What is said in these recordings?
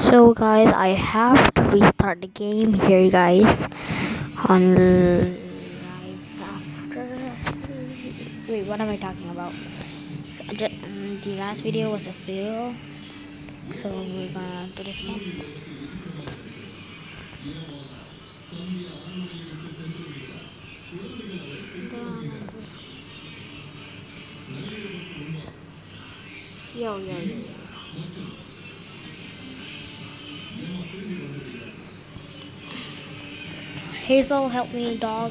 So guys, I have to restart the game here, guys. On live after. Wait, what am I talking about? So, the last video was a fail, so we're gonna do this again. Yo, yo, yo, yo. Hazel, help me, dog.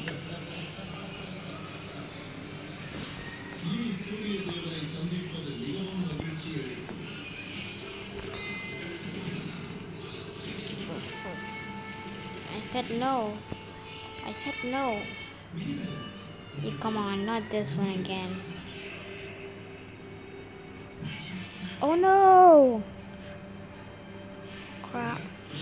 I said no. I said no. You come on, not this one again. Oh no! Crap.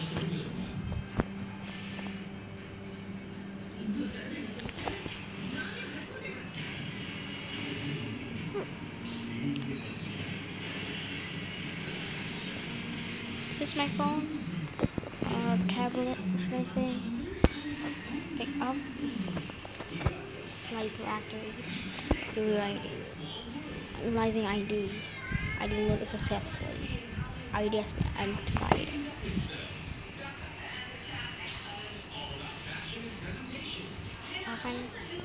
Is this my phone? Tablet, should I say? Pick up. Sniper activate. Blue ID. Analyzing ID. ID load is successfully. ID has been identified. Open.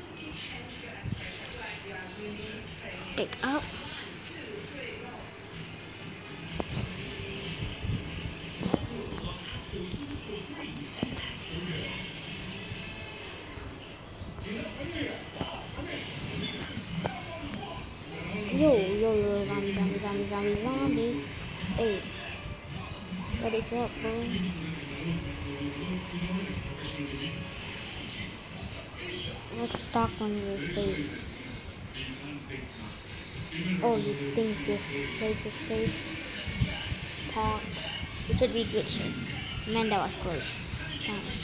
Pick up. Yo, yo, yo, zombie, zombie, zombie, zombie, zombie. Hey, what is up, bro? Let's talk when you're safe. Oh, you think this place is safe? Talk. It should be good here. Man, that was close. Thanks.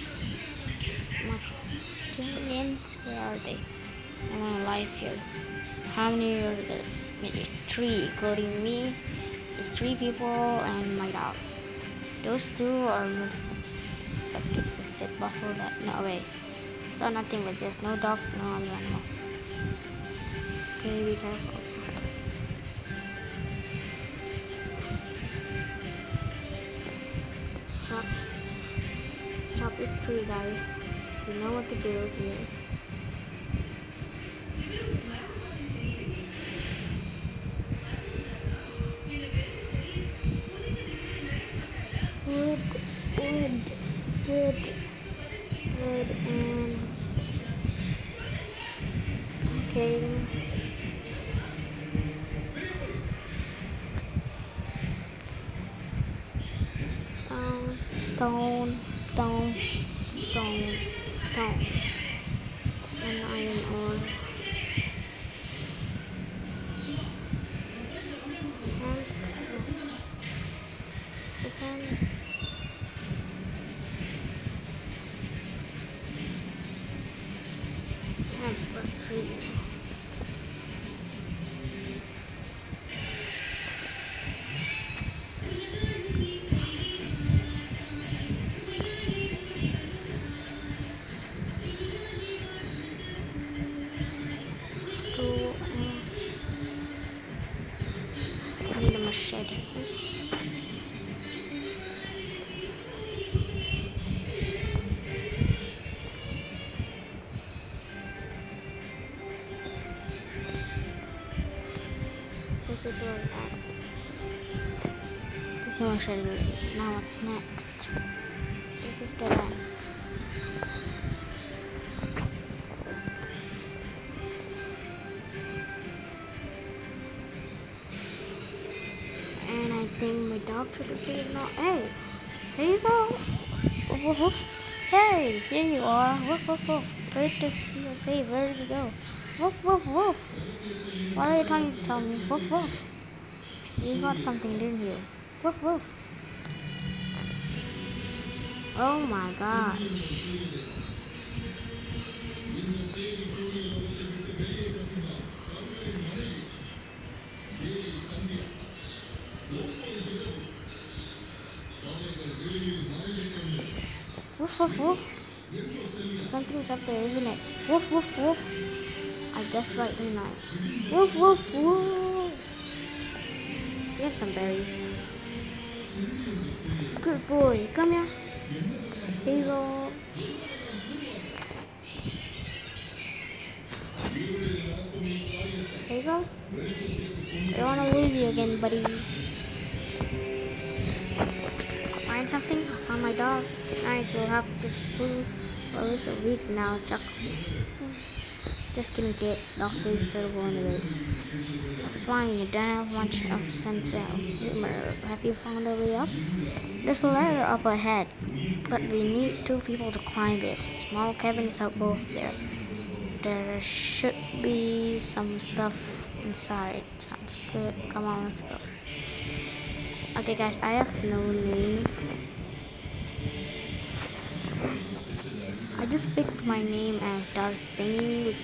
Minions, where are they? I'm alive here. How many are there? Maybe 3, including me. There's 3 people and my dog. Those 2 are infected with said bustle that no way. So nothing but there's no dogs, no other animals. Okay, be careful. Chop is free, guys. You know what to do here. Wood, and okay. Stone, and iron ore. Plus 3. I need a machete. This is an axe. This is a machete. Now what's next? This is the one. And I think my dog should have figured out. Hey, Hazel! Woof, woof, woof. Hey, here you are. Woof, woof, woof. Great to see you safe. Where did you go? Woof, woof, woof. What are you trying to tell me? Woof, woof. You got something, didn't you? Woof, woof. Oh my god. Woof, woof, woof. Something's up there, isn't it? Woof, woof, woof. I guessed right, didn't I? Woof, woof, woof. Get some berries. Good boy. Come here. Hazel. Hazel? I don't want to lose you again, buddy. Find something? I found my dog. Nice, we'll have the food for at least a week now. Chuck. Just gonna get dog food terrible anyway. Flying, you don't have much of sense of humor. Have you found a way up? There's a ladder up ahead, but we need 2 people to climb it. Small cabin is up both there. There should be some stuff inside. Sounds good. Come on, let's go. Okay guys, I have no name. I just picked my name as Darshing.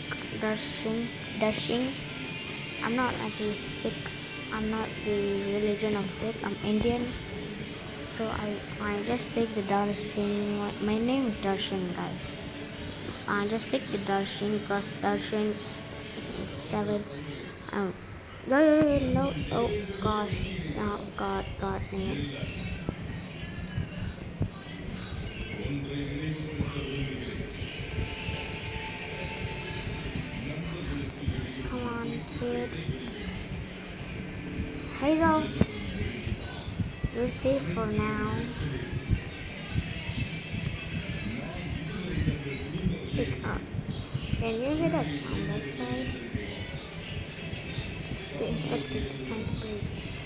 I'm not actually Sikh. I'm not the religion of Sikh. I'm Indian. So I just picked the Darshing. My name is Darshan, guys. I just picked the Darshan because Darshan is 7. No, oh gosh, no, God, man. Come on, kid. Hazel, you're safe for now. Pick up. Can you hear that sound outside? The infected trying to breathe.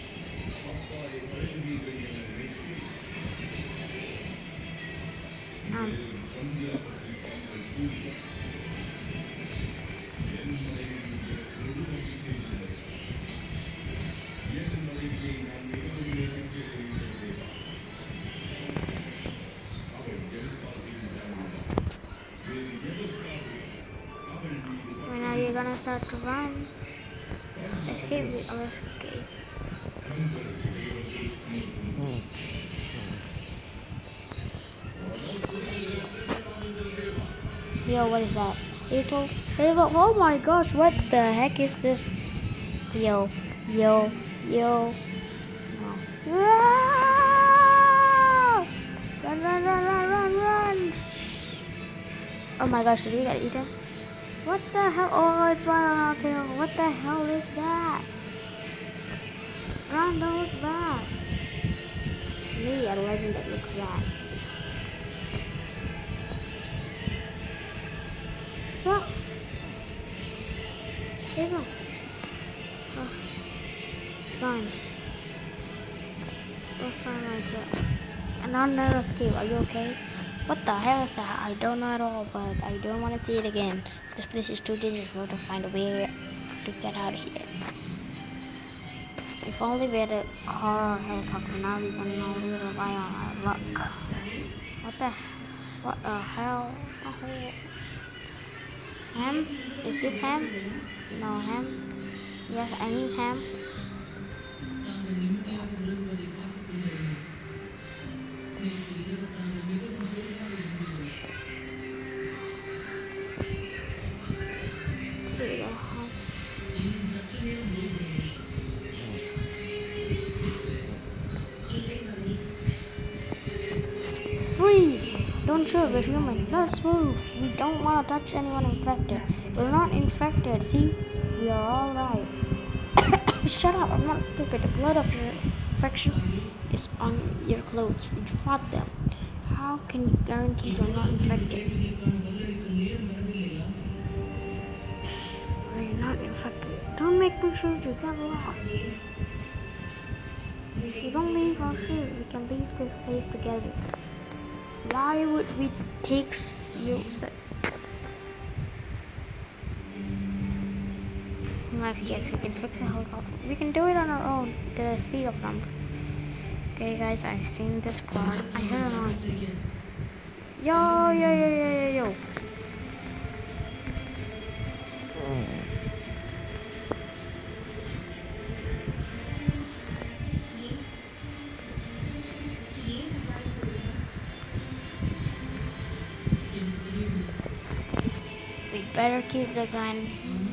When are you gonna start to run? Escape, let's escape. Yo, what is that? Hazel? Oh my gosh, what the heck is this? Yo. No. Run. Oh my gosh, did we get eaten? What the hell? Oh, it's right on our tail. What the hell is that? Run, don't look back. Me, a legend that looks bad. What? Hazel. Oh, it's gone. Go find my tail. Another escape. Are you okay? What the hell is that? I don't know at all, but I don't want to see it again. This place is too dangerous. We have to find a way to get out of here. If only we had a car or helicopter, now we can only rely on our luck. What the hell? Ham? Is this ham? No ham. Yes, I need ham. Freeze! Don't shoot, we're human. Let's move. We don't want to touch anyone infected. We're not infected, see? We are alright. Shut up, I'm not stupid. The blood of your infection is on your clothes. We fought them. How can you guarantee you're not infected? We're not infected. Don't make me sure you get lost. If you don't leave our food, we can leave this place together. Why would we take you? Yes, we can fix the helicopter. We can do it on our own. The speed of them. Okay, guys, I've seen this part. I heard a noise. Yo. Better keep the gun.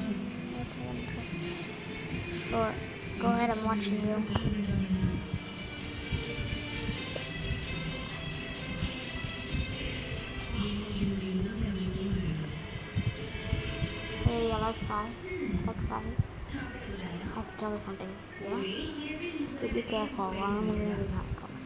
Sure. Go ahead, I'm watching you. Hey, yellow sky. Excited. I have to tell you something. Yeah? Be careful while I'm moving behind cars.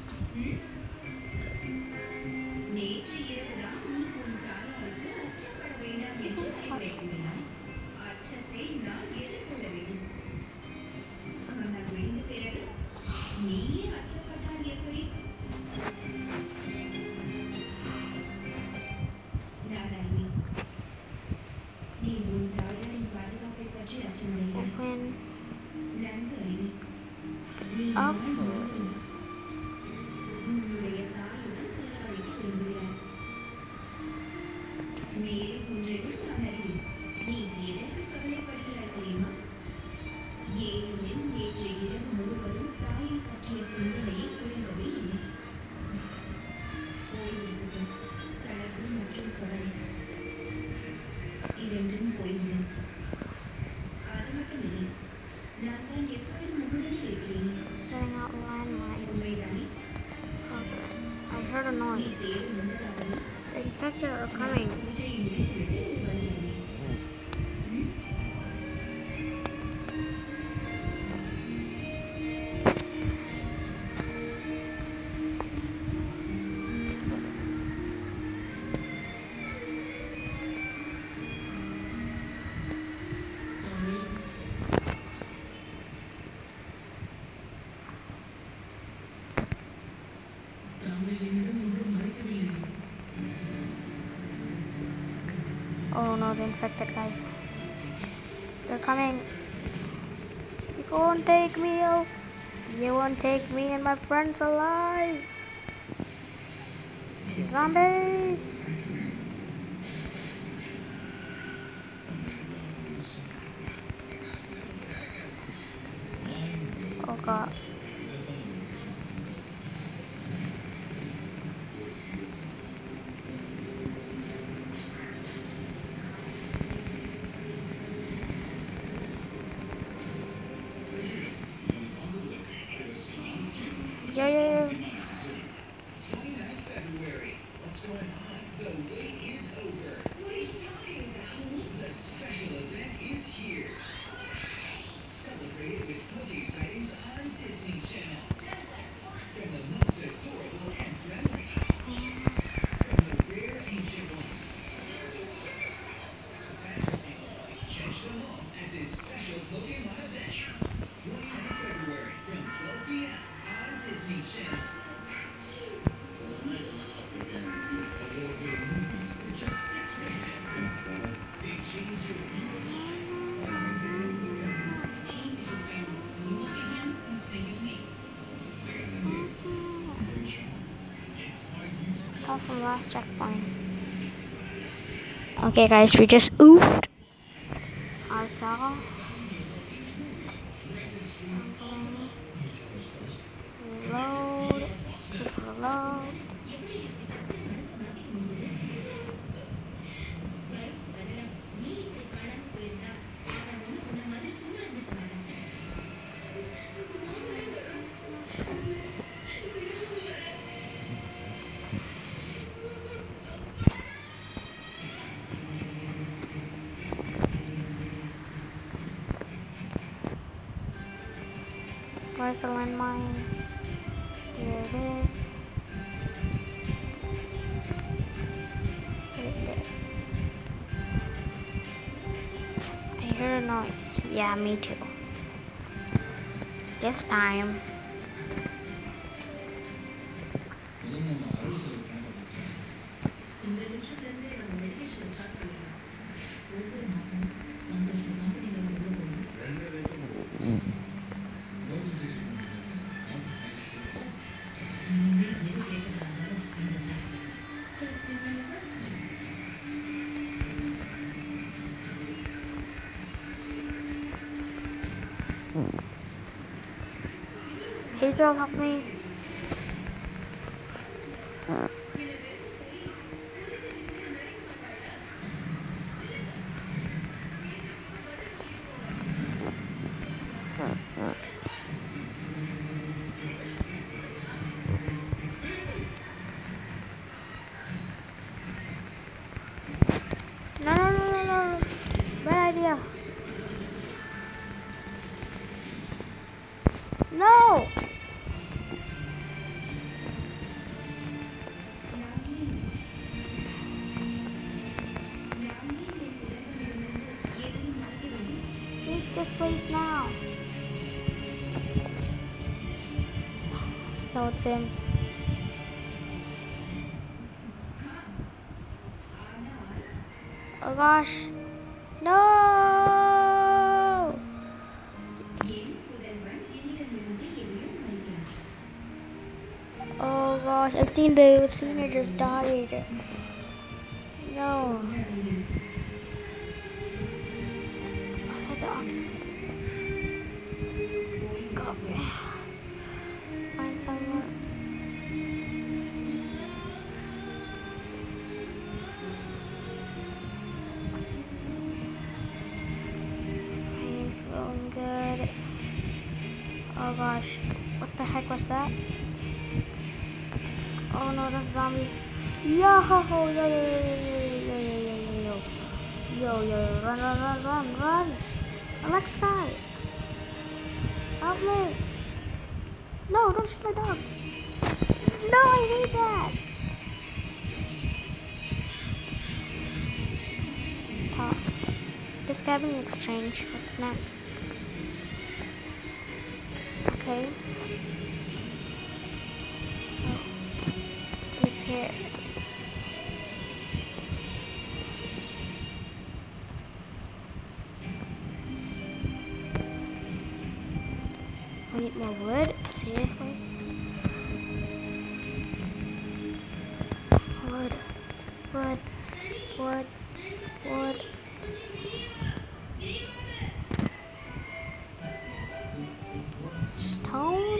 Open up. Setting out landmines. Progress. I heard a noise. The infected are coming. Oh no, the infected guys. They're coming. You won't take me out. You won't take me and my friends alive. Zombies! Oh god. Yeah. It's 29th February. What's going on? The wait is over. What are you talking about? The special event is here. Celebrate it with Poke sightings on Disney Channel. From the most adorable and friendly. From the rare ancient ones. Catch them all at this special Pokemon event. 29th February from 12 p.m. on Disney Channel. Start from last checkpoint. Okay guys, we just oofed. I saw. Reload. Reload. Where's the landmine? Here it is. Right there. I heard a noise. Yeah, me too. This time. Hazel, help me. this place now. No, it's him. Oh gosh. No! Oh gosh, I think the spinner just died. No. Outside the office. Coffee. Find somewhere. I ain't feeling good. Oh gosh. What the heck was that? Oh no, that's zombies. Yo, run. Alex guy. Help me. No, don't shoot my dog. No, I hate that. This cabin looks strange. What's next? Okay. Oh. Repair. I need more wood. Seriously? Wood. Stone.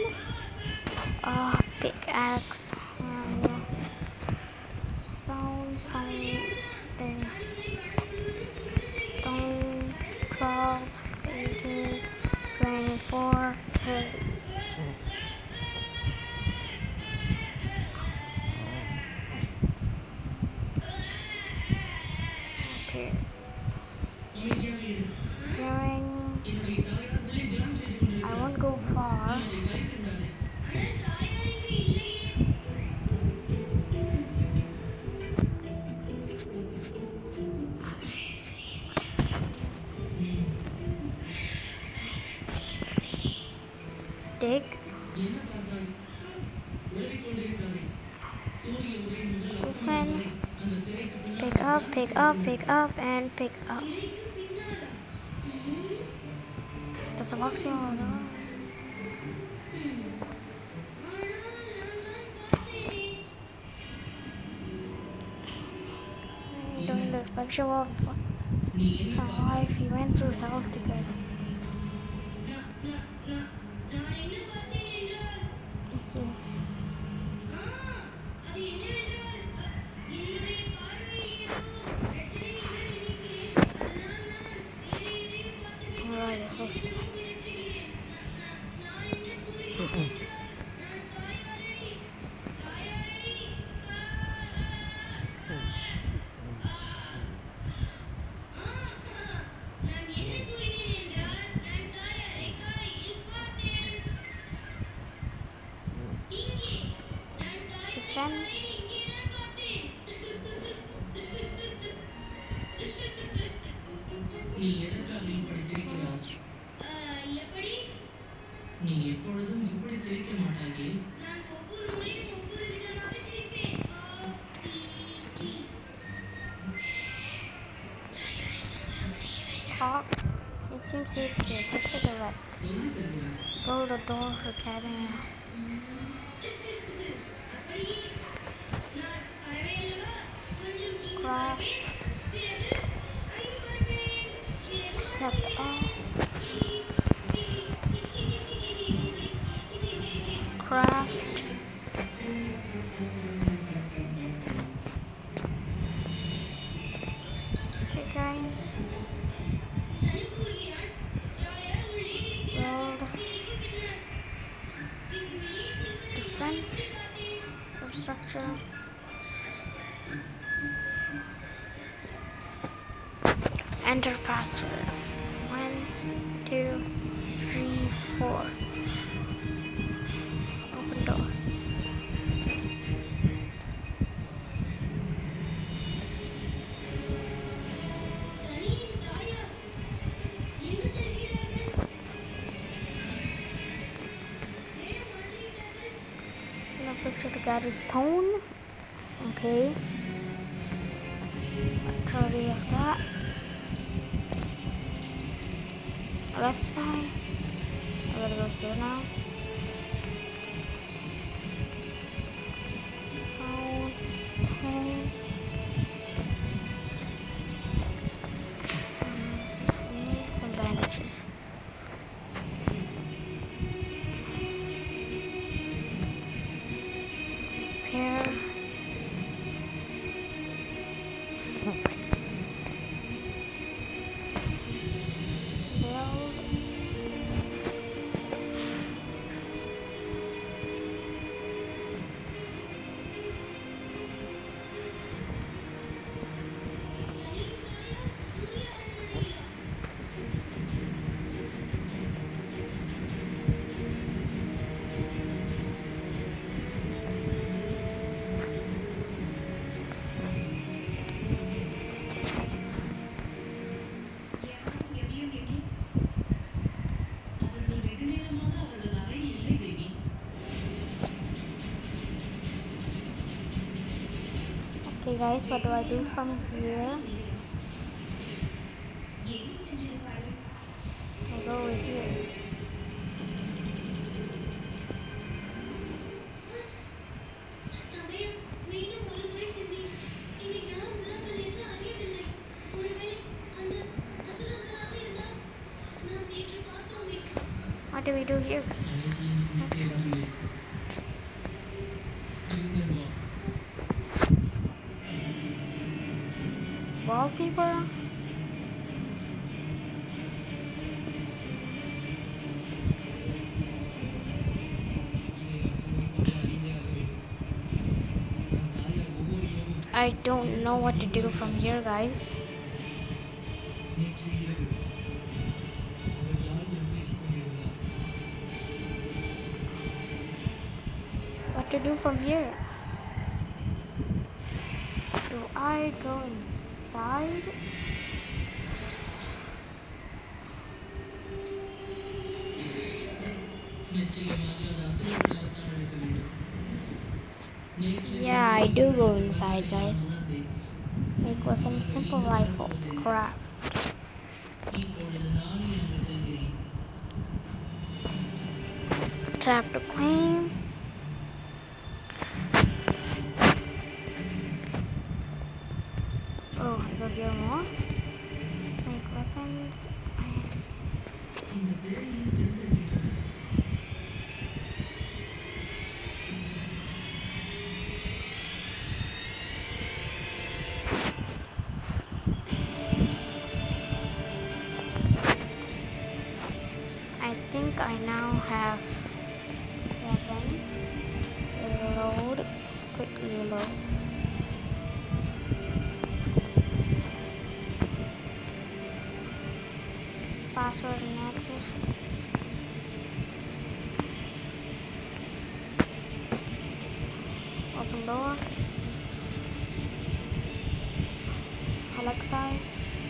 Pickaxe. Stone. There. Stone. 12, 18, 24, 30. Okay. I won't go far. Dig. Open. Pick up, and pick up. There's a box here. Doing the visual life, he went through hell together. நீ எதற்காக இப்படி சிரிக்கிறாய்? நீ எப்பொழுதும் இப்படி சிரிக்க மாட்டாயே. நான் ஒவ்வொரு முறையும் ஒவ்வொரு விதமாக சிரிப்பேன். It seems safe here. Just take a rest. Blow the door of the cabin. Craft. Set up. Craft. Okay, guys. Build different structure. Enter password. 1, 2, 3, 4. Open door. that is stone. Okay. 30 of that. Next guy. I gotta go through now. Oh, stone. Some bandages. Repair. Build. Okay guys, what do I do from here? I go over here. What do we do here, guys? Wallpaper? I don't know what to do from here, guys. What to do from here? Do I go inside? Yeah, I do go inside, guys. Make weapon, simple rifle. Crap. Tap to claim. Oh, I go here more. Make weapons. I think I now have weapon. Reload. Quick reload. Password and access. Open door. Alexa.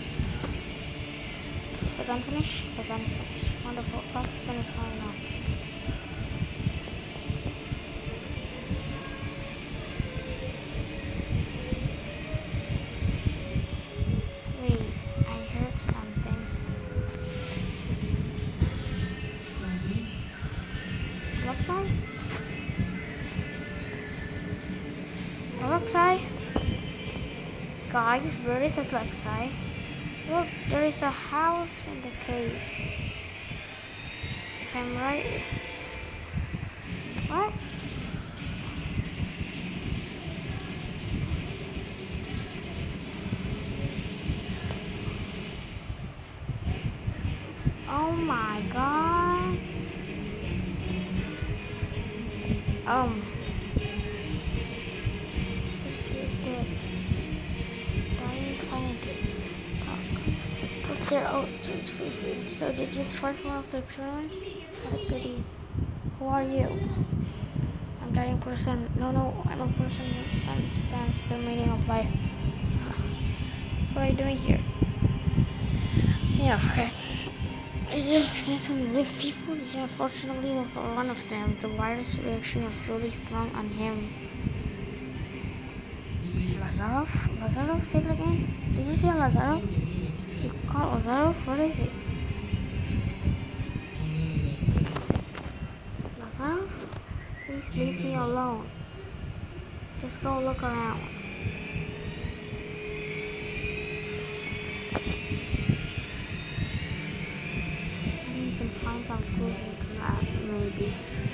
Is the gun finished? The gun is finished. Wonderful. Self-gun is fine now. Wait, I heard something. Alexa? Alexa? Guys, where is Alexa? Look, there is a house in the cave. If I'm right. What? Oh my god. He's dead. Dying scientists. Talk. Was there research? So did you spark one of the experiments? What a pity. Who are you? I'm dying person. No, I'm a person who stands the meaning of life. What are you doing here? Yeah, okay. Some live people? Yeah, fortunately for one of them, the virus reaction was really strong on him. Lazarov? Lazarov, say it again. Did you say Lazarov? You call Lazarov? What is it? Lazarov? Please leave me alone. Just go look around. Maybe you can find some clues in this lab, maybe.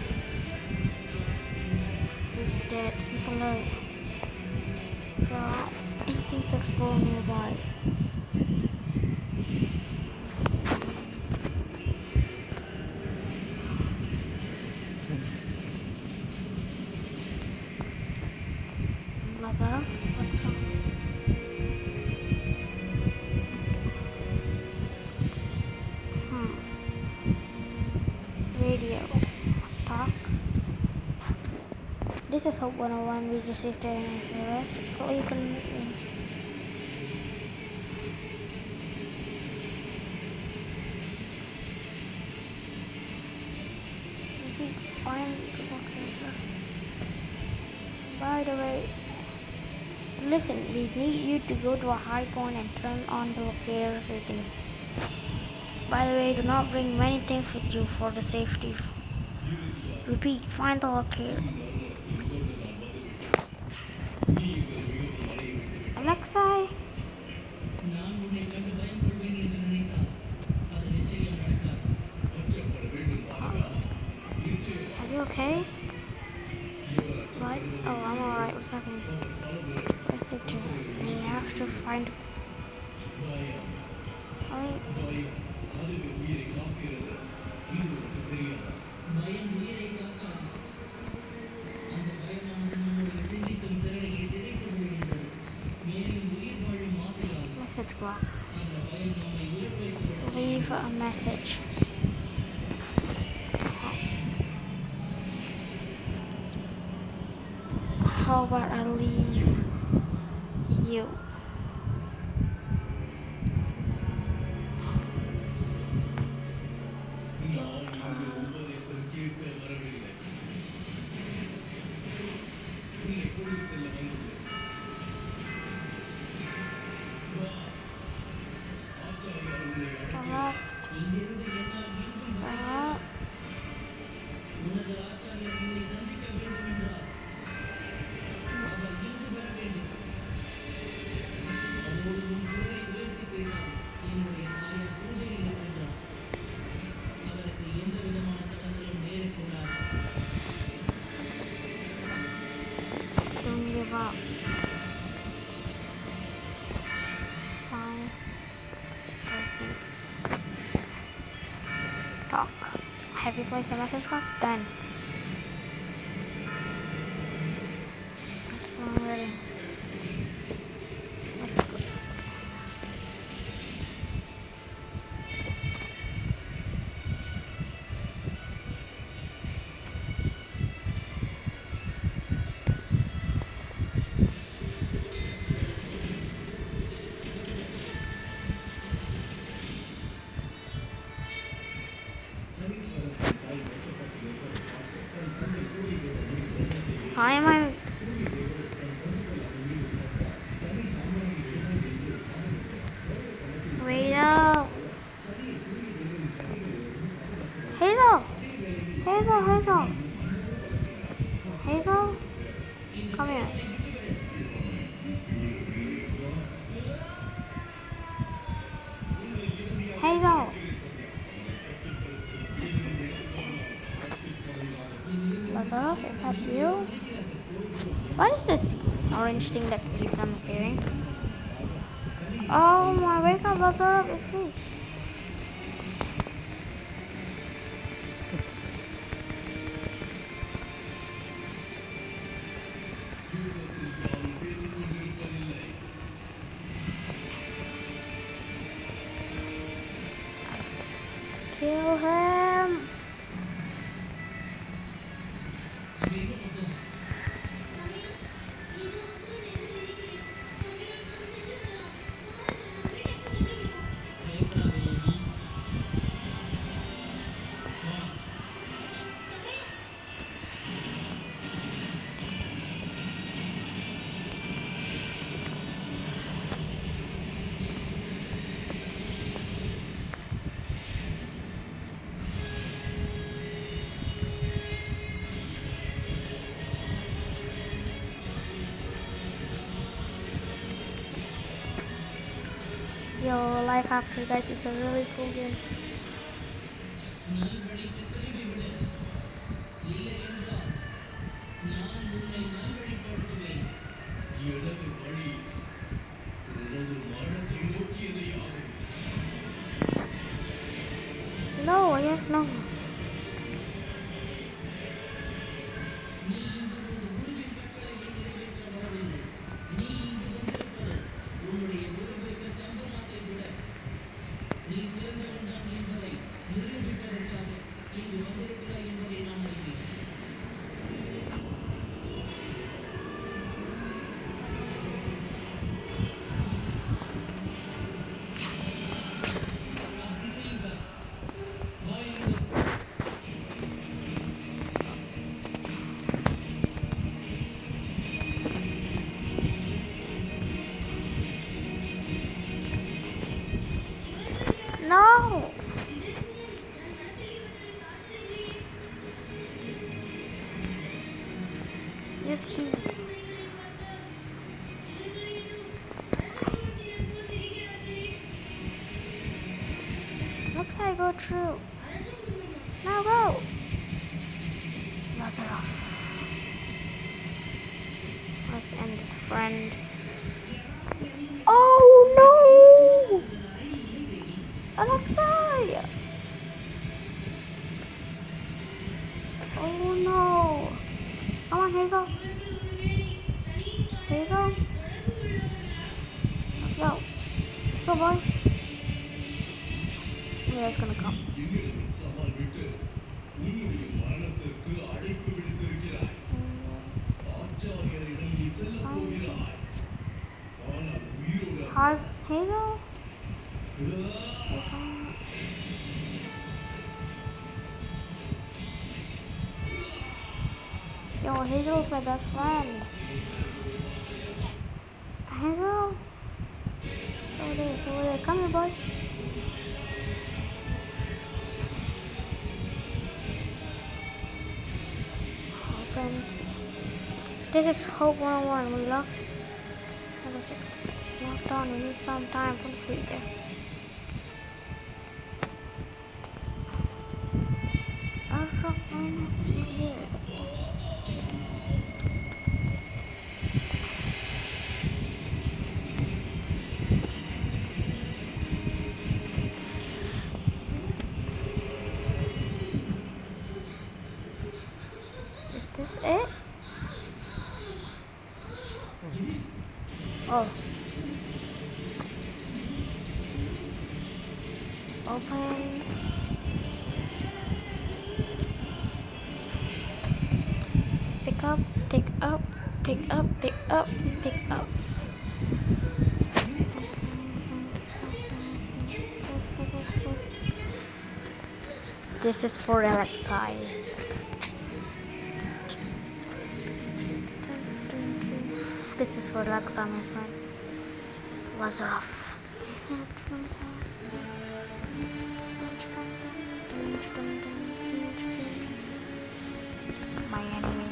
Who's dead? Keep alert. There are anything to explore nearby. Lazarov? What's wrong? Radio. Talk. This is Hope 101. We received an SOS. Please admit me. We need to find the location. By the way, listen, we need you to go to a high point and turn on the locator setting. By the way, do not bring many things with you for the safety. Repeat, find the locator. Alexei? Are you okay? What? Oh, I'm alright. What's happening? Where's the two? We have to find... Message box. Leave a message. How about I leave you? Don't give up. Song person. Talk. Have you placed the message box? Done. I'm ready. Let's go. Why am I... Wait up. Hazel! Hazel, Hazel! Hazel? Come here. Hazel! Lazarov, is that you? What is this orange thing that keeps on appearing? Oh my, wake up, Lazarov, it's me. Kill him. Yo, Life After, guys, is a really cool game. No, I have no. No! Use key. Looks like I go through. Now go! Lazarov. Let's end this friend. Oh no! Alexei! Oh no! Come on, Hazel. Hazel? Let's go. Let's go, boy. Yeah, it's gonna come. How's Hazel? Yo, Hazel's my best friend. Hazel? Over there, over there. Come here, boys. Open. This is Hope 101. We locked. Locked on. We need some time. Please wait there. Here. Is this it? Oh. Open. Pick up, pick up, pick up, pick up, pick up. This is for Alexei. This is for Alexei, my friend. Lazarov. My enemy.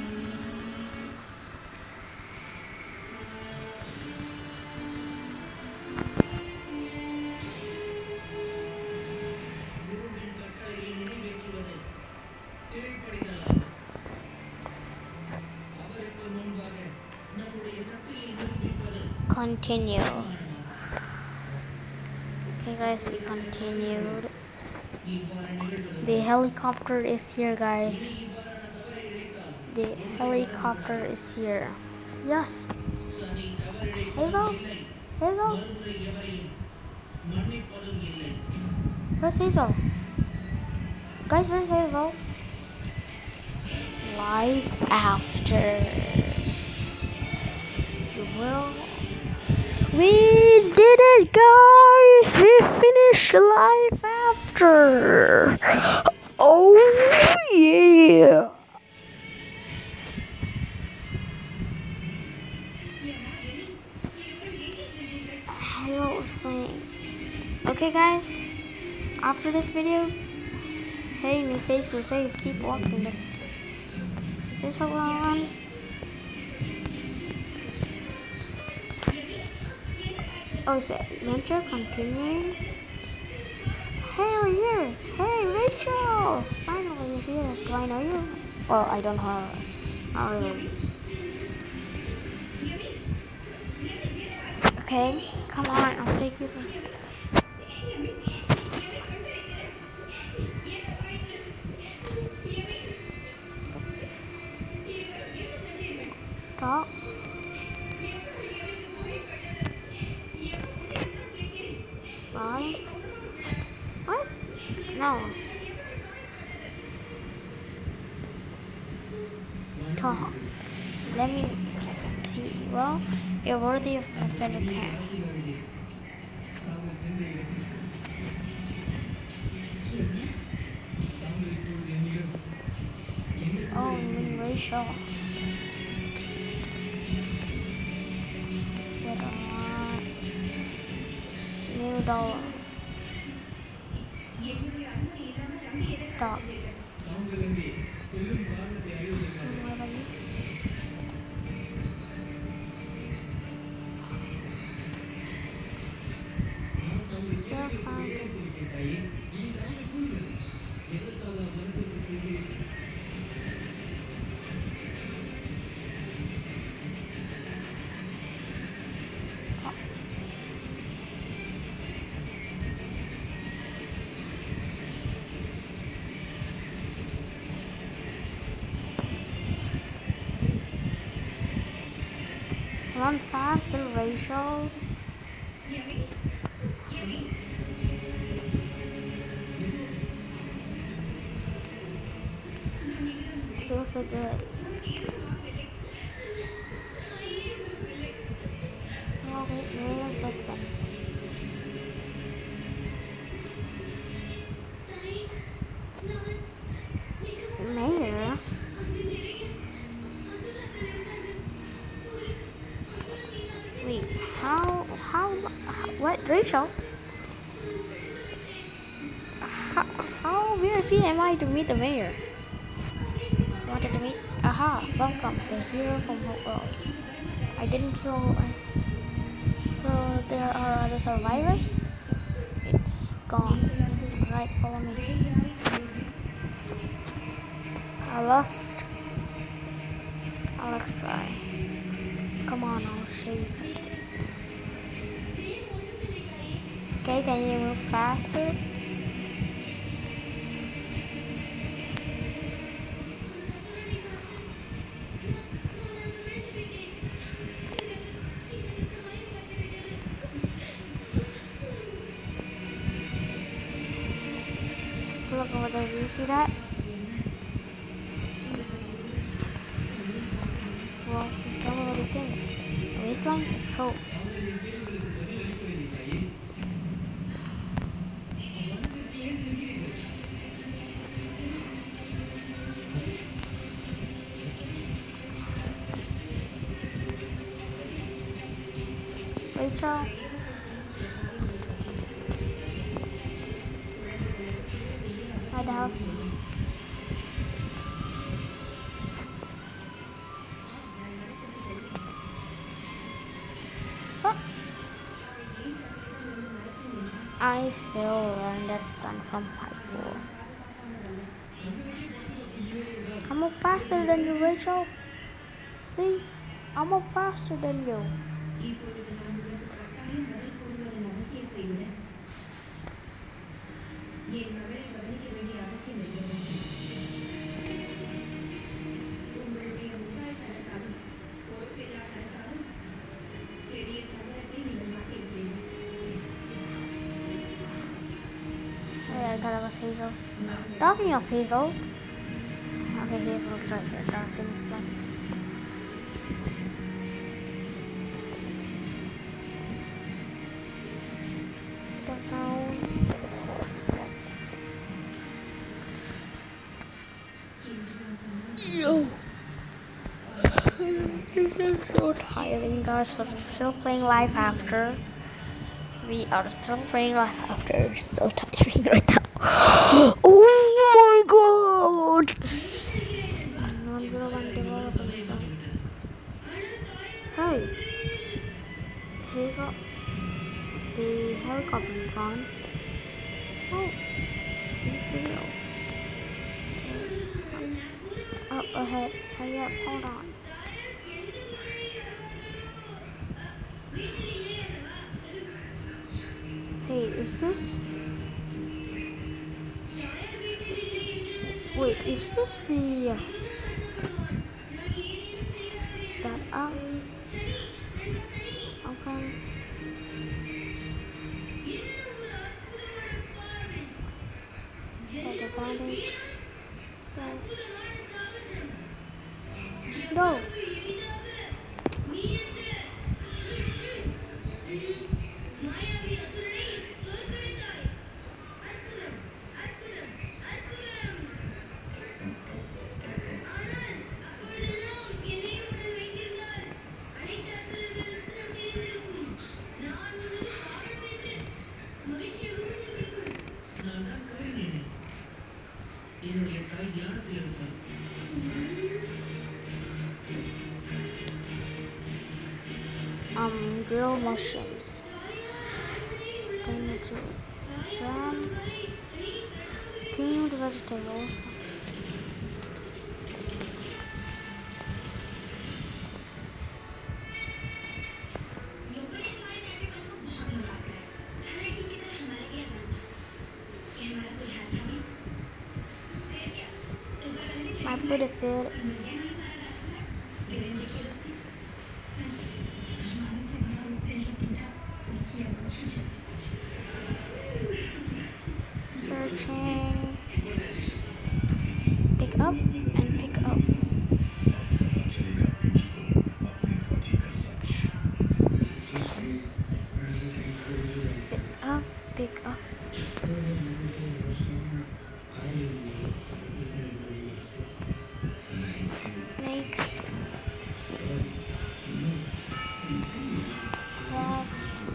Continue. Okay guys, we continued. The helicopter is here, guys. The helicopter is here. Yes. Hazel? Hazel? Where's Hazel? Guys, where's Hazel? Life After. You will. We did it, guys! We finished Life After. Oh yeah! Halo is playing. Okay, guys. After this video, hey, new face will say keep walking. Is this a one? Oh, is the adventure continuing? Hey, we're here! Hey, Rachel! Finally, you're here. Do I know you? Well, I don't know her. Not really. Okay, come on, I'll take you there. Talk. Bye. What? No. Talk. Let me see. Well, you're worthy of a better cat. Oh, you mean Rachel. Said a lot. $1. Talk. What about you? You're fine. Run faster, Rachel. Feels so good. Oh, wait, Mayor Justin. Mayor? Wait, what, Rachel? How VIP am I to meet the mayor? Wanted to meet? Aha, welcome, the hero from Hope World. I didn't kill. So there are other survivors? It's gone. Alright, follow me. I lost Alexei. Come on, I'll show you something. Okay, can you move faster? Look over there, do you see that? Well, tell me what you think. A waistline? It's hope. Rachel? Hi, the house. I still learned that stunt from high school. I move faster than you, Rachel. See? I move faster than you. I thought it was Hazel. Talking of Hazel. Okay, Hazel's right there. Darcy's plan. Don't sound. Yo. I'm so tiring, guys. We're still playing Life After. We are still playing Life After. It's so tiring right now. Oh my god! 101 development. Hey, Hazel. The helicopter is gone. Oh, you feel up ahead. Hurry up, hold on. Hey, is this? Wait, is this the that up? Okay. Take advantage. Go. Grilled mushrooms. Gonna do jam, steamed vegetables. My food is good. Searching. Pick up and pick up. Pick up. Make. Craft.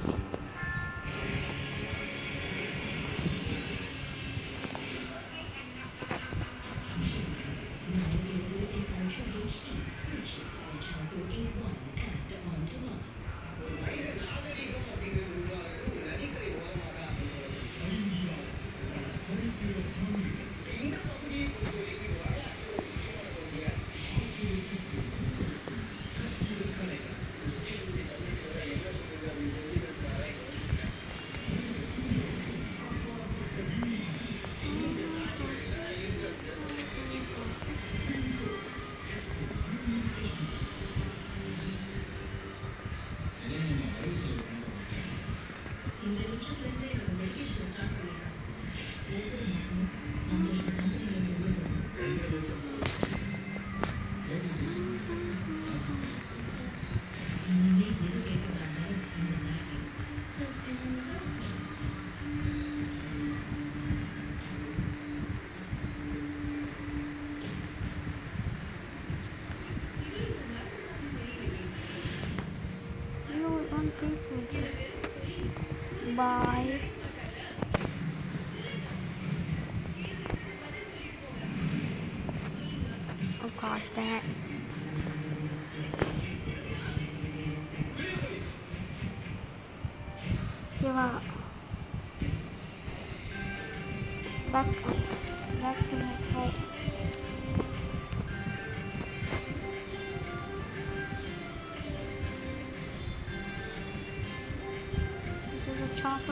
Peacemaker. Bye. Oh gosh, that. Give up. Back to my fight. This is a chopper.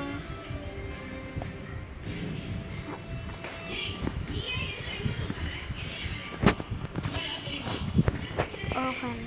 Open.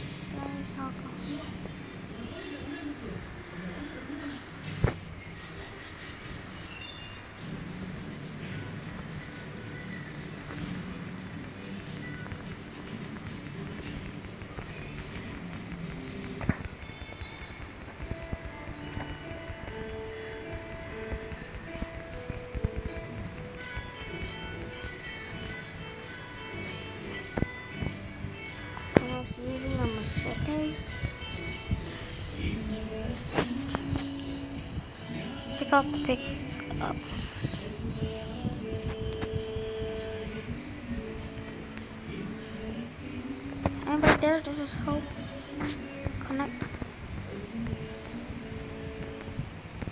Using a machete. Pick up. And right there, this is hope. Connect.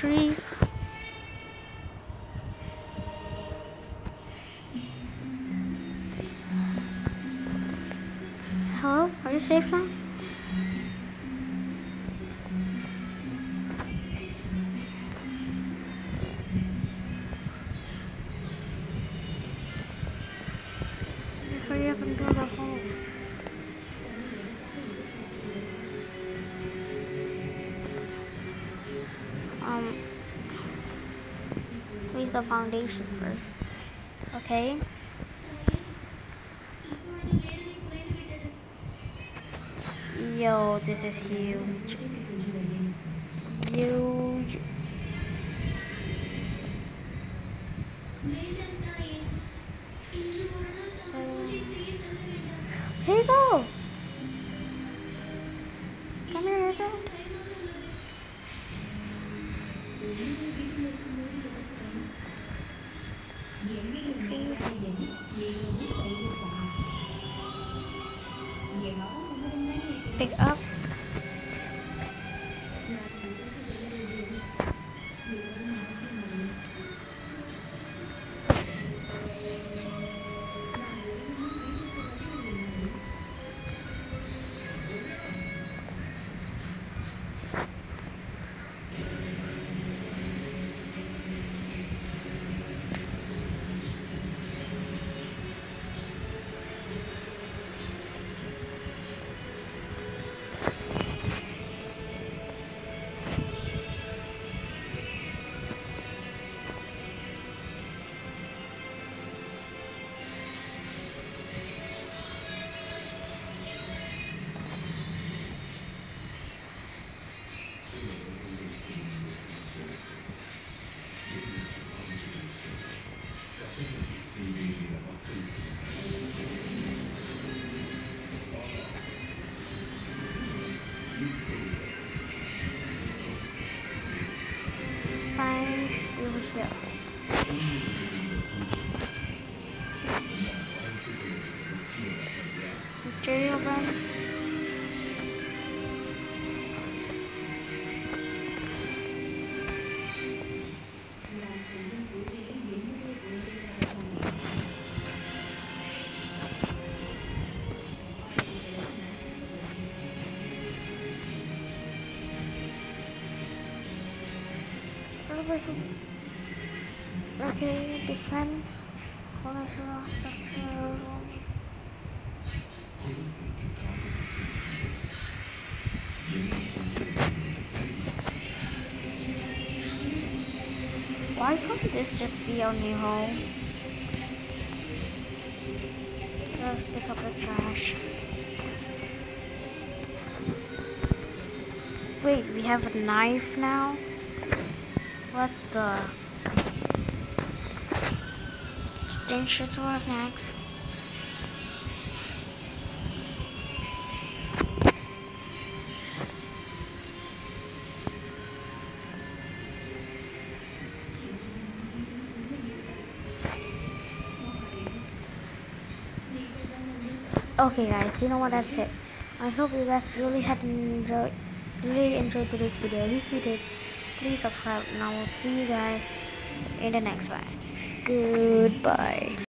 trees. Hello? Are you safe now? Hurry up and build a hole. Leave the foundation first. Okay. Yo, this is huge. Huge. So, Hazel! Come here, Hazel. Pick up. Sign over here. Material branch. Okay, defense. Why couldn't this just be our new home? Just pick up the trash. Wait, we have a knife now? What the? Change it to our next. Okay guys, you know what, that's it. I hope you guys really enjoyed today's video. If you did, please subscribe and I will see you guys in the next one. Goodbye.